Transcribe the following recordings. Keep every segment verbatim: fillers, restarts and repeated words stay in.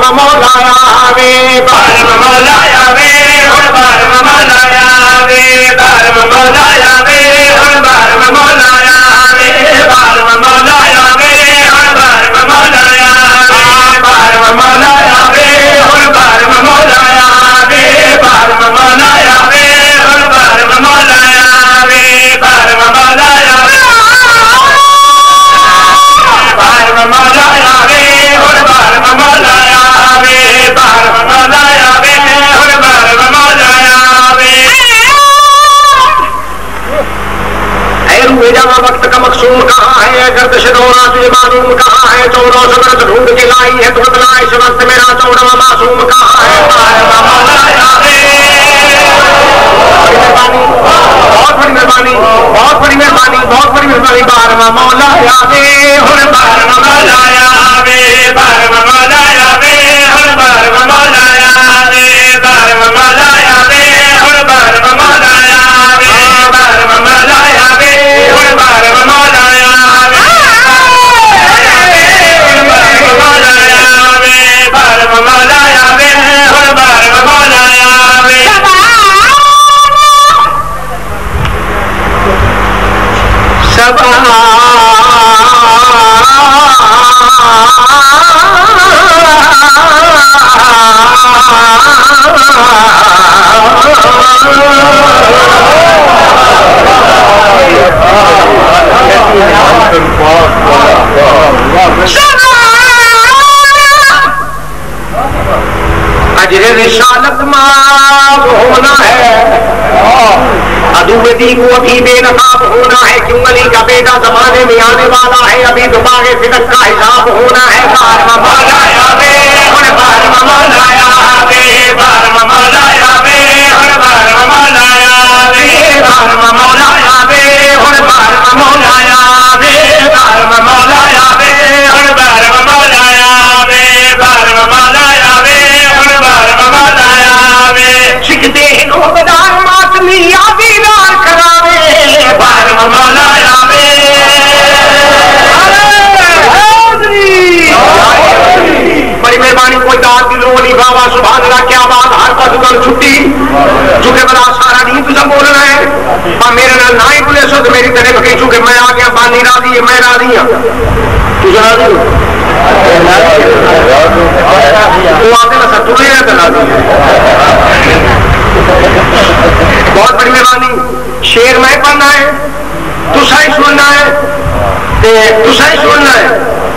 بارم مولا آوے بارم مولا آوے ہن بارم مولا آوے بارم مولا آوے ہن بارم مولا آوے بارم مولا آوے ہن بارم مولا آوے بارم مولا آوے ہن بارم مولا آوے بارم مولا آوے ہن بارم مولا آوے بارم مولا آوے بارم مولا آوے ہن بارم مولا آوے بارم مولا آوے ہن بارم مولا آوے اے روئے جانا وقت کا مقصود کہاں ہے گردش دورہ تجھے معلوم کہاں ہے چودہ سو برس ڈھونڈ کے لائی ہے تو بتلا اس وقت میرا چودہ معصوم کہاں ہے بارم مولا آوے بہت بڑی مہربانی بہت بڑی مہربانی بہت بڑی مہربانی بارم مولا آوے ہن بارم مولا آوے بارم مولا آوے ہن بارم مولا آوے بارم مولا آوے ہن بارم مولا آوے بارم مولا آوے ہن بارم مولا آوے بارم مولا آوے بارم مولا آوے ہن بارم مولا آوے سبا اجر رسالت ماب ہونا ہے ادو دی کو ابھی بے نقاب ہونا ہے کیوں علی کا بیٹا زمانے میں آنے والا ہے ابھی دوبارے فدق کا حساب ہونا ہے بارم مولا آوے ہن بارم مولا آوے بارم مولا آوے ہن بارم مولا آوے بارم مولا آوے ہن بارم مولا آوے بارم مولا آوے ہن بارم مولا آوے بارم مولا آوے ہن بارم مولا آوے سکھتے ہیں لوگ دار ماتمی آبی دار کراوے بارم مولا آوے بڑی مہربانی کوئی داد کی لوگ نہیں بابا سبحان اللہ کیا بات ہر پاس کل چھٹی چونکہ بڑا سارا نہیں تجھے بولنا ہے اور میرے نال نہ ہی بولے سو تو میری طرف کہیں چونکہ میں آ گیا بانی راضی ہے میں راضی ہوں تجھے راضی ہوں تو آتے نا سر تمہیں رہتا راضی ہے بہت بڑی مہربانی شیر میں پڑھنا ہے تسا ہی سننا ہے تسا ہی سننا ہے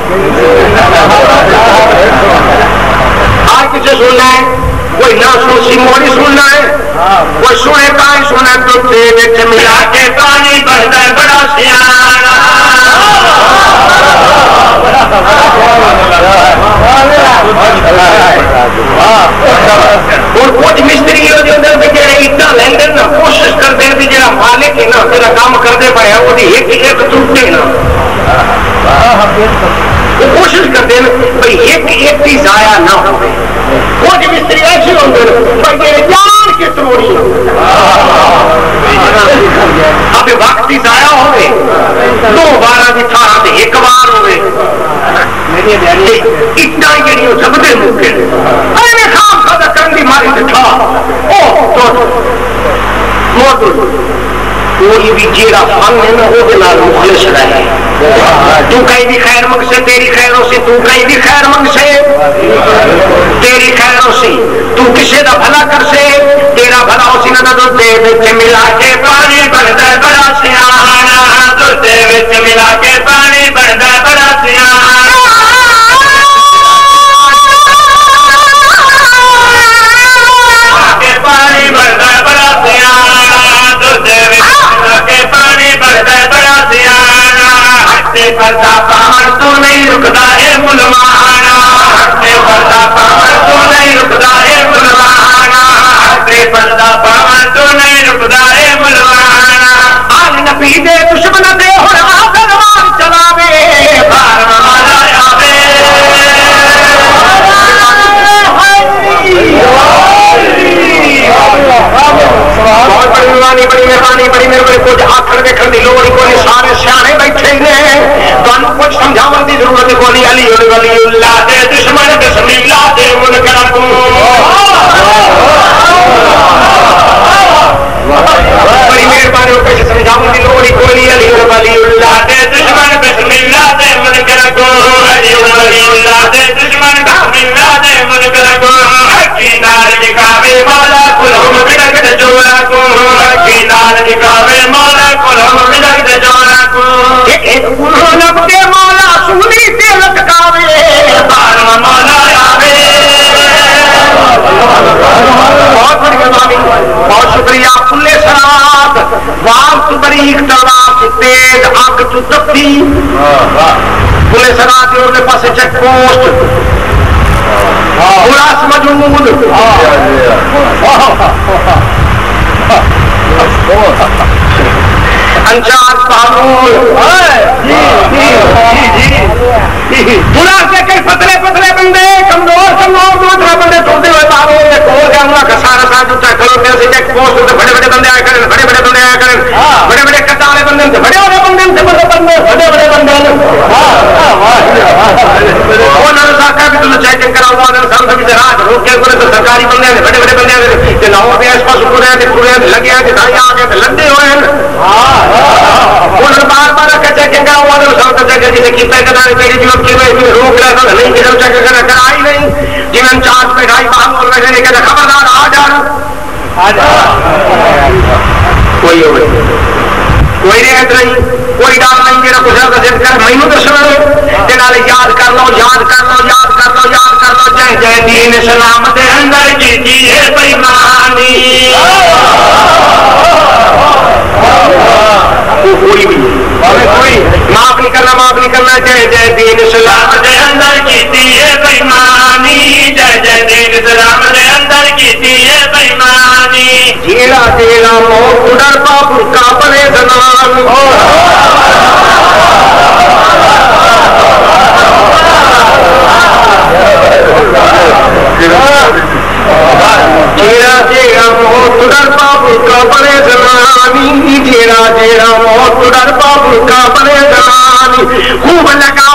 آج کسے سننا ہے کوئی نہ سن سی موڑی سننا ہے کوئی سنے پانی سننا ہے تو تیرے ملا کے پانی بڑھتا ہے بڑا سیانا اور کچھ مستری ہوتے اندر بھی جڑے اٹا لیندے نا کوشش کرتے ہیں کہ جڑا مالک ہے نا تیرا کام کرتے پڑے وہ ایک ایک ٹوٹے نا وہ کوشش کرتے ہیں بھائی ایک ایک بھی ضائع نہ ہو کچھ مستری ایسے ہوتے ہیں بھائی جان کے توڑی اب وقت ہی ضائع ہوئے دو بارہ کی تھارہ سے ایک بار ہوئے اٹا جڑی سب دے موقع ایویں خام کھادا کرن دی ماری تے تھا او تو موضوع کوئی بھی جیڑا فن ہے نا وہ نال مخلص رہے تو کہیں بھی خیر منگ سے تیری خیروں سے تو کہیں بھی خیر منگ سے تیری خیروں سے تو کسی دا بھلا کر سے تیرا بھلا اسی نہ دو دے وچ ملا کے پانی بڑھدا بڑا سیانا دو دے وچ ملا کے پانی بڑھدا بڑا سیانا پانی بڑھدا بڑا سیانا دو دے وچ ملا کے پانی بڑھدا بڑا سیانا ہٹے پردہ پاون تو نہیں رکدا اے ملوانا ہٹے پردہ پاون تو نہیں رکدا اے ملوانا ہٹے پردہ پاون تو نہیں رکدا اے ملوانا آل نبی دے دشمن دے ہن آسمان چلاوے بارم مولا آوے بہت بڑی مہربانی بڑی مہربانی بڑی مہربانی کچھ آخر دیکھنے کی لوڑ کوئی سارے سیانے بیٹھے نے تمہیں کچھ سمجھاون کی ضرورت کوئی علی ولی اللہ دے دشمن بسم اللہ دے نال نکاوے مولا کلہم بدکت جوڑکم کی نال نکاوے مولا کلہم بدکت جوڑکم ایک انہوں لبتے مولا سونی تے لٹکاوے بارم مولا آوے بہت بڑی مہربانی بہت شکریہ کلے سرات وام تو بریک تلوار تو تیز آگ تو تپتی کلے سرات اور نے پاس چیک پوسٹ الاس مجمود انچار پہلول پورا سے کئی پتلے پتلے بندے کمزور کمزور دوسرے بندے ٹوٹے ہوئے باروں میں کھول کے اللہ کا سارا ساتھ جو چیک کرو سے چیک پوسٹ سے بڑے بڑے بندے آئے کریں بڑے بڑے بندے آئے کریں بڑے بڑے کٹالے بندے سے بڑے بڑے بندے سے بڑے بندے بڑے بڑے بندے وہ نہ ساکا بھی تمہیں چیکنگ کرا ہوا نہ سام سبھی سے رات روک کے کرے تو سرکاری بندے ہیں بڑے بڑے بندے ہیں کہ لاؤ کے آس پاس پورے ہیں پورے لگے ہیں کہ دھائی آگے لندے ہوئے ہیں انہوں نے بار بار رکھا چیکنگ کرا ہوا نہ سام سبھی سے جسے کتنے کتنے تیری جیوب کی میں روک رہا تھا نہیں کہ چیک کرنا کرائی نہیں جیون چارج پہ ڈھائی باہم بول رہے ہیں کہ خبردار آ جانا کوئی ہو گئی کوئی رہت نہیں کوئی ڈال نہیں میرا کچھ نہ ذکر کر مینوں تو سنو تے نال یاد کر لو یاد کر لو یاد کر لو یاد کر لو جے جے دین اسلام دے اندر کیتی ہے بے ایمانی کوئی بھی کوئی معاف نہیں کرنا معاف نہیں کرنا جے جے دین اسلام دے اندر کیتی ہے بے ایمانی جے جے دین اسلام دے اندر کیتی ہے بے ایمانی جیلا جیلا موت ڈر بابو کا بڑے زنان جیرا جیرا موت ڈر بابو کا بڑے زنانی جیرا جیرا موت ڈر بابو کا بڑے زنانی خوب لگا